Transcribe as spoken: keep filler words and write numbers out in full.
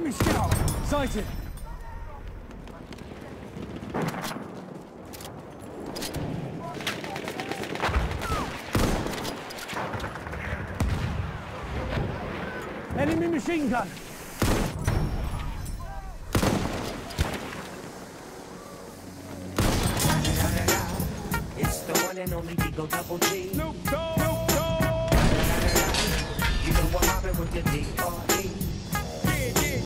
Enemy scout! Sighted! Enemy machine gun! It's the one and only Eagle Double G. Snoop Dogg! Snoop Dogg! You know I'm mobbing with the D R E.